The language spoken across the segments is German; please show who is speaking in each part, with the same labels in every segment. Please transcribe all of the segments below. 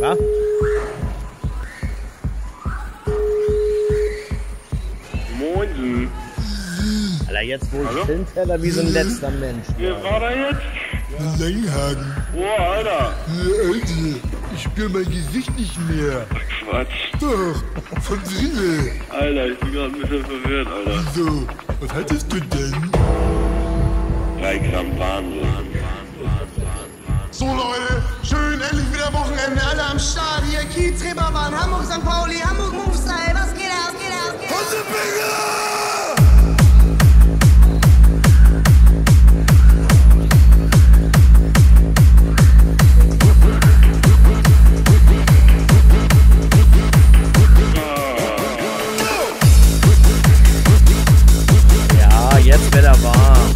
Speaker 1: Ja?
Speaker 2: Moin.
Speaker 1: Alter, jetzt wo ich hinteller wie so ein letzter Mensch.
Speaker 2: Wer war da jetzt?
Speaker 3: Langhagen.
Speaker 2: Oh, Alter.
Speaker 3: Alter, ich spür mein Gesicht nicht mehr.
Speaker 2: Quatsch.
Speaker 3: Doch, von Sinne.
Speaker 2: Alter, ich bin gerade ein bisschen verwirrt, Alter.
Speaker 3: Wieso? Was haltest du denn?
Speaker 2: 3 Gramm Wahnsinn.
Speaker 4: So Leute, schön, endlich wieder Wochenende, alle am Start hier, Kiez, Reeperbahn, Hamburg, St. Pauli, Hamburg Movestyle, was geht aus, geht aus, geht aus?
Speaker 1: Ja, jetzt wird er warm.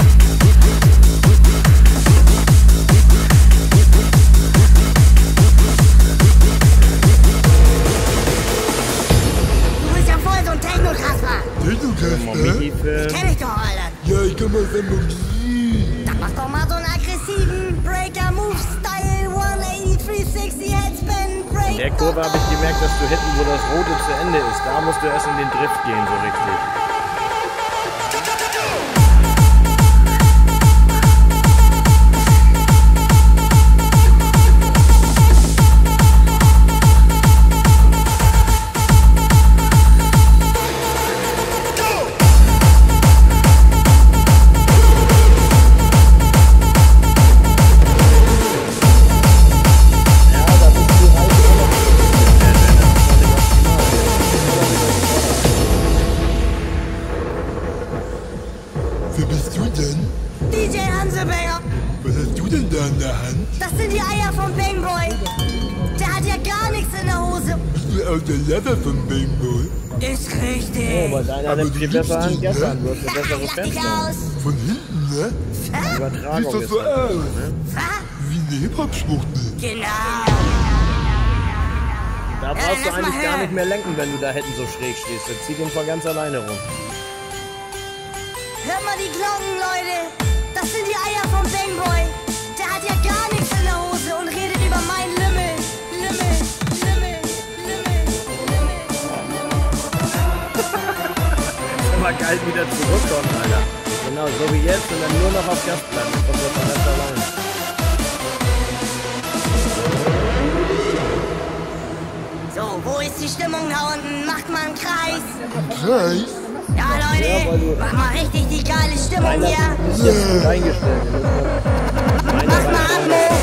Speaker 3: Techno-Kasper?
Speaker 4: Kenn ich doch, Alter.
Speaker 3: Ja, ich komm aus Hamburg.
Speaker 4: Dann mach doch mal so einen aggressiven Breaker-Move-Style, 180, 360, Headspin, Break.
Speaker 1: In der Kurve habe ich gemerkt, dass du hinten, wo das Rote zu Ende ist, da musst du erst in den Drift gehen, so richtig.
Speaker 3: Wer bist du denn?
Speaker 4: DJ Hansebanger.
Speaker 3: Was hast du denn da in der Hand?
Speaker 4: Das sind die Eier vom Bangboy. Der hat ja gar nichts in der Hose.
Speaker 3: Bist du aus der Leather von Bangboy?
Speaker 4: Ist
Speaker 1: Oh,
Speaker 4: richtig.
Speaker 1: aber deiner
Speaker 3: Aber
Speaker 1: nimmt
Speaker 3: du
Speaker 1: viel
Speaker 3: liebst
Speaker 1: besser an
Speaker 3: ihn,
Speaker 1: gestern.
Speaker 3: ne?
Speaker 1: Du hast eine bessere
Speaker 4: Lach dich
Speaker 1: Fenster.
Speaker 4: aus.
Speaker 3: Von hinten, ne?
Speaker 4: Hä?
Speaker 1: Übertragung
Speaker 3: Siehst
Speaker 1: ist
Speaker 3: doch so
Speaker 1: das,
Speaker 3: aus.
Speaker 1: ne?
Speaker 4: Was?
Speaker 3: Wie eine Hip-Hop-Schwuchtel.
Speaker 4: Genau.
Speaker 1: Da brauchst du
Speaker 4: lass mal
Speaker 1: eigentlich gar
Speaker 4: hören.
Speaker 1: nicht mehr lenken, wenn du da hinten so schräg stehst. Der zieht ihn von ganz alleine rum.
Speaker 4: Hört mal die Glocken, Leute. Das sind die Eier vom Bangboy. Der hat ja gar nichts in der Hose und redet über mein Lümmel. Lümmel, Lümmel, Lümmel, Lümmel.
Speaker 1: Immer geil wieder zurückkommen, Alter. Genau, so wie jetzt und dann nur noch auf Gas bleiben. Dann kommt der von ganz allein.
Speaker 4: So, wo ist die Stimmung da unten? Macht mal einen Kreis.
Speaker 3: Kreis?
Speaker 4: Ja, Leute, mach mal richtig die geile Stimmung
Speaker 1: Meiner
Speaker 4: hier.
Speaker 1: ist jetzt gut eingestellt.
Speaker 4: Mach mal Atmo.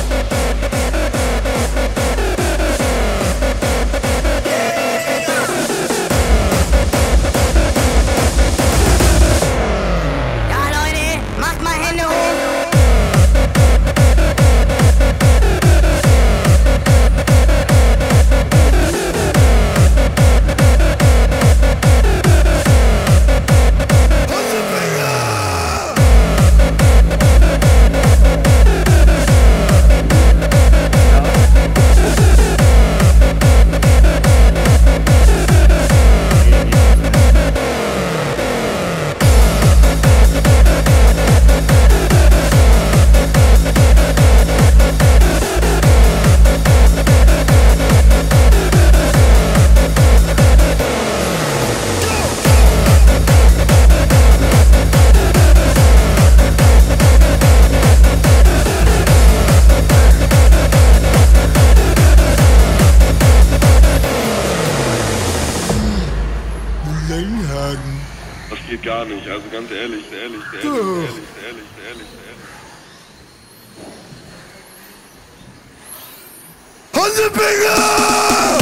Speaker 4: Ja, Leute, macht mal Hände hoch.
Speaker 3: Langhagen.
Speaker 2: Das geht gar nicht, also ganz ehrlich, ehrlich.
Speaker 3: Hansebanger!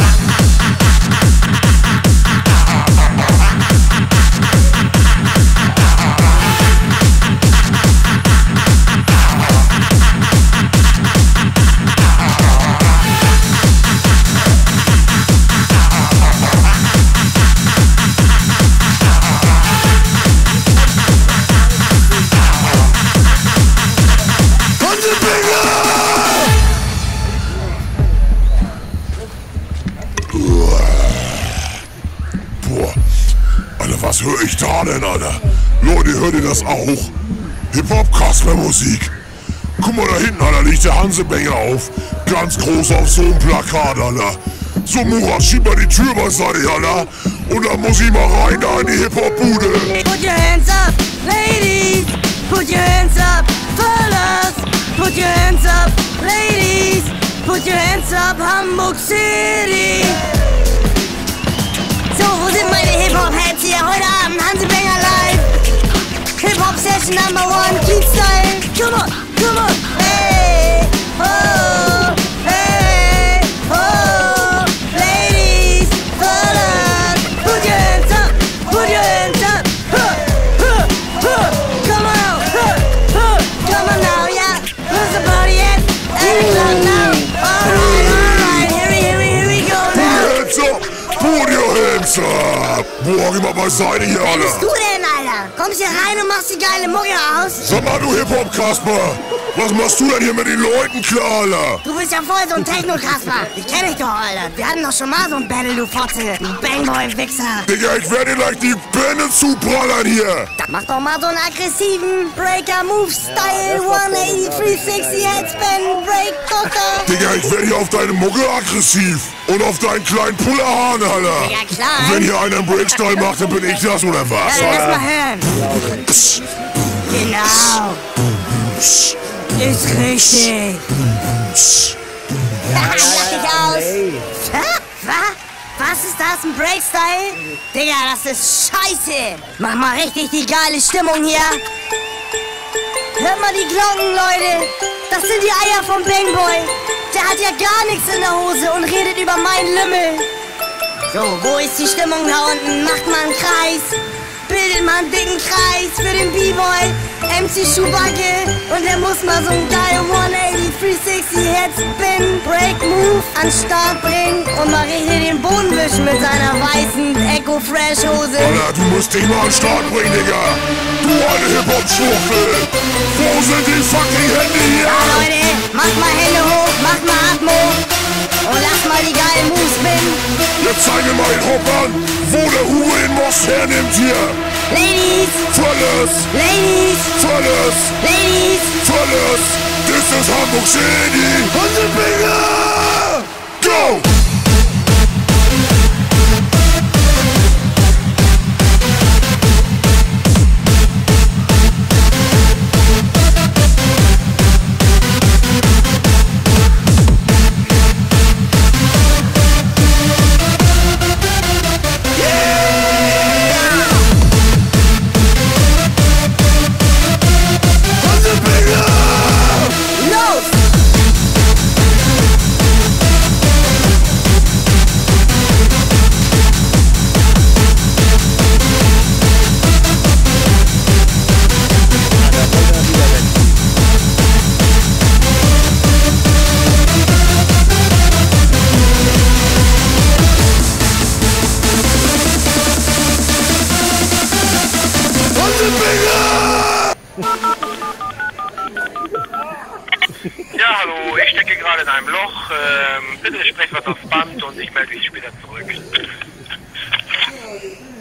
Speaker 3: Boah, Alter, was höre ich da denn, Alter? Leute, hört ihr das auch? Hip-Hop-Kasper-Musik. Guck mal da hinten, Alter, liegt der Hansebenger auf. Ganz groß auf so einem Plakat, Alter. So, Murat, schieb mal die Tür beiseite, Alter. Und dann muss ich mal rein da in die Hip-Hop-Bude.
Speaker 5: Put your hands up, ladies. Put your hands up, fellas. Put your hands up, ladies. Put your hands up, Hamburg City. So, wo sind meine Hip-Hop-Heads hier? Heute Abend Hansebenger live. Hip-Hop Session Number 1, Keith Style. Come on, come on. Hey, oh, hey, oh. Ladies, fellas. Put your hands up, put your hands up. Come on, come on now, yeah. Where's the party at? 8 o'clock now. Alright, here we go now.
Speaker 3: Hands up! Put your hands up! Boah, geh mal beiseite hier,
Speaker 5: Wer bist
Speaker 3: Alter.
Speaker 5: du denn, Alter? Kommst hier rein und machst die geile Mucke aus?
Speaker 3: Sag mal, du Hip-Hop-Kasper. Was machst du denn hier mit den Leuten klar, Alter?
Speaker 5: Du bist ja voll so ein Techno-Kasper. Die kenn ich doch, Alter. Wir hatten doch schon mal so ein Battle, du Fotze. Du Bangboy-Wichser.
Speaker 3: Digga, ich werde dir gleich die Bände zubrallern hier.
Speaker 5: Mach doch mal so einen aggressiven Breaker-Move-Style. 180, 360 Headspin, Break, Doktor.
Speaker 3: Digga, ich werde hier auf deine Mucke aggressiv. Und auf deinen kleinen Pullerhahn, Alter.
Speaker 5: Ja, klar.
Speaker 3: Wenn hier einer einen Breakstyle macht, dann bin ich das, oder was?
Speaker 5: Ja, lass mal hören. Genau. Ist richtig. Lach dich aus. Was ist das, ein Breakstyle? Digga, das ist scheiße. Mach mal richtig die geile Stimmung hier. Hört mal die Glocken, Leute. Das sind die Eier vom Bangboy. Der hat ja gar nichts in der Hose und redet über meinen Lümmel. So, wo ist die Stimmung da unten? Macht mal einen Kreis. Bildet mal einen dicken Kreis für den B-Boy. MC Schubacke. Und der muss mal so einen geilen 180, 360 Headspin Break Move an den Start bringen. Und mal richtig den Boden wischen mit seiner weißen Echo Fresh Hose.
Speaker 3: Alter, du musst dich mal an den Start bringen, Digga. Du alte Hip-Hop-Schwuchtel. Wo sind die fucking Hände hier?
Speaker 5: Ja, Leute, macht mal Hände hoch, macht mal Atmo. Und lasst mal die geilen Moves spinnen.
Speaker 3: Jetzt zeige mal den Hoppern, wo der Hure den Most hernimmt hier.
Speaker 5: Ladies,
Speaker 3: Volles,
Speaker 5: ladies,
Speaker 3: volles,
Speaker 5: ladies.
Speaker 3: volles. Das ist Hamburg City. Hansebenger! Go!
Speaker 5: Los!
Speaker 6: Ja, hallo, ich stecke gerade in einem Loch. Bitte sprecht was aufs Band und ich melde mich später zurück.